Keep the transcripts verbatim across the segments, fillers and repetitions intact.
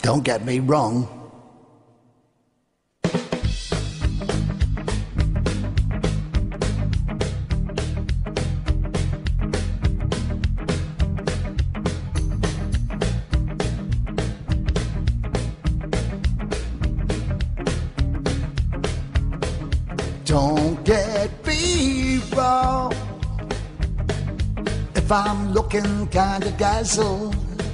Don't get me wrong. Don't get me wrong. If I'm looking kinda dazzled,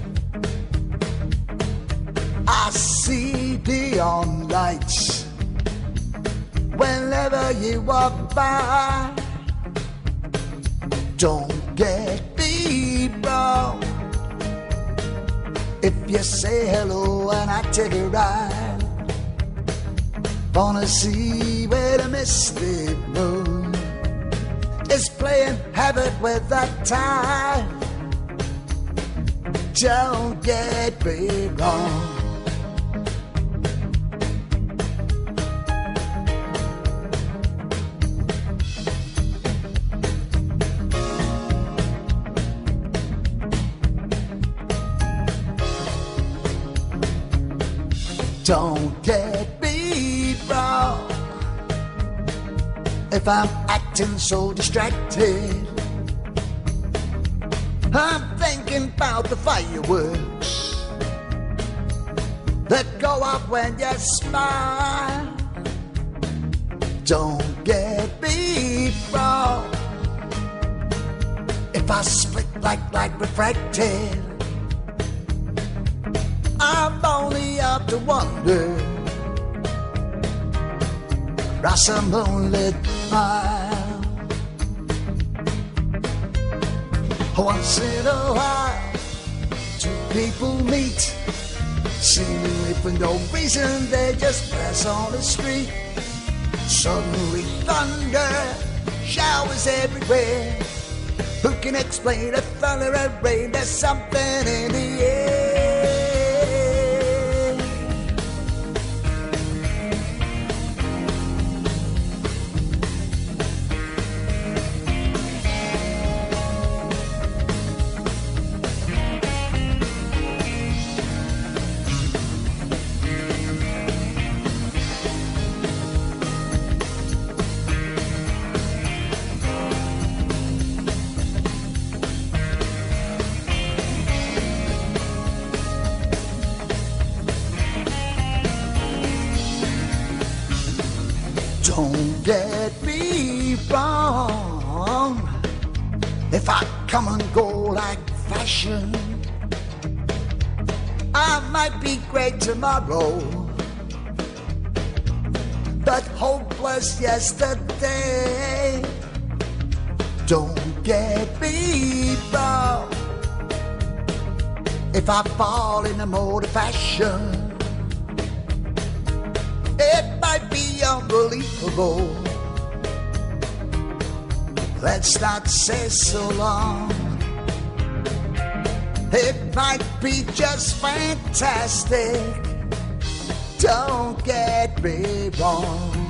I see neon lights whenever you walk by. Don't get me wrong. If you say hello and I take a ride, wanna see where the misty moon is playing havoc with that time. Don't get me wrong. Don't get me wrong. If I'm acting so distracted, I'm thinking about the fireworks that go up when you smile. Don't get me wrong. If I split like light refracted, I'm only up to wonder across a moonlit mile. Once in a while, two people meet, seemingly for no reason. They just pass on the street. Suddenly thunder showers everywhere. Who can explain a thunder and rain? There's something in the air. Don't get me wrong. If I come and go like fashion, I might be great tomorrow, but hopeless yesterday. Don't get me wrong. If I fall in the mode of fashion, it might be unbelievable. Let's not say so long. It might be just fantastic. Don't get me wrong.